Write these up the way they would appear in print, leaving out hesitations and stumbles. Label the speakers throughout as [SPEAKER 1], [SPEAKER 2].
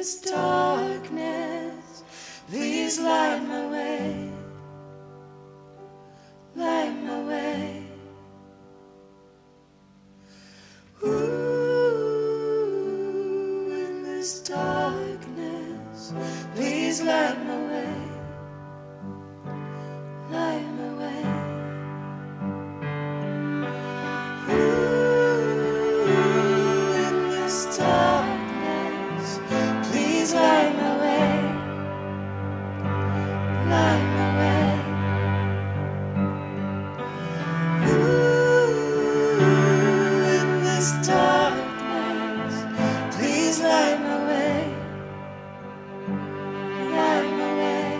[SPEAKER 1] this darkness, please light my way, light my way. Ooh, in this darkness, please light my way, light my way. Ooh, in this darkness, please light my way, light my way. Ooh, in this darkness, please light my way, light my way.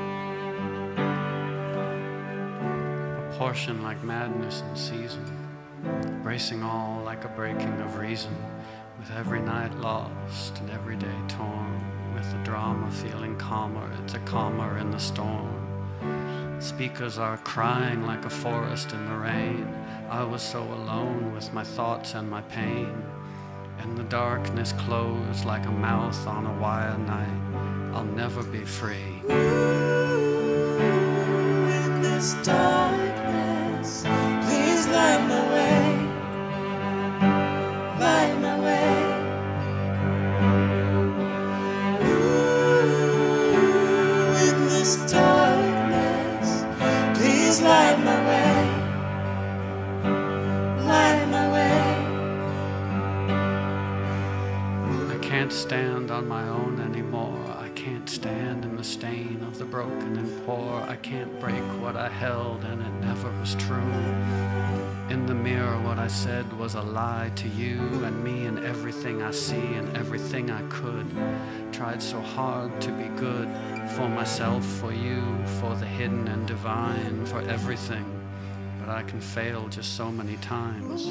[SPEAKER 2] A portion like madness in season, bracing all like a breaking of reason, with every night lost and every day torn, with the drama feeling calmer, it's a calmer in the storm. Speakers are crying like a forest in the rain. I was so alone with my thoughts and my pain, and the darkness closed like a mouth on a wire night. I'll never be free.
[SPEAKER 1] Ooh, in this darkness, please light my way, light my way. Ooh, in this darkness, please light my way, light my way.
[SPEAKER 2] I can't stand on my own anymore. I can't stand in the stain of the broken and poor. I can't break what I held and it never was true. In the mirror what I said was a lie to you and me and everything I see and everything I could. Tried so hard to be good for myself, for you, for the hidden and divine, for everything. But I can fail just so many times.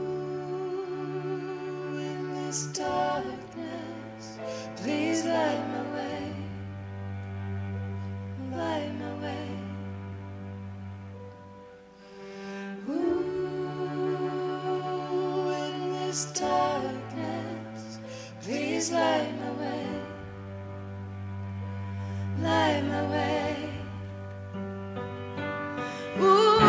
[SPEAKER 1] In this darkness, please light my way, light my way. Ooh, in this darkness, please light my way, light my way. Ooh.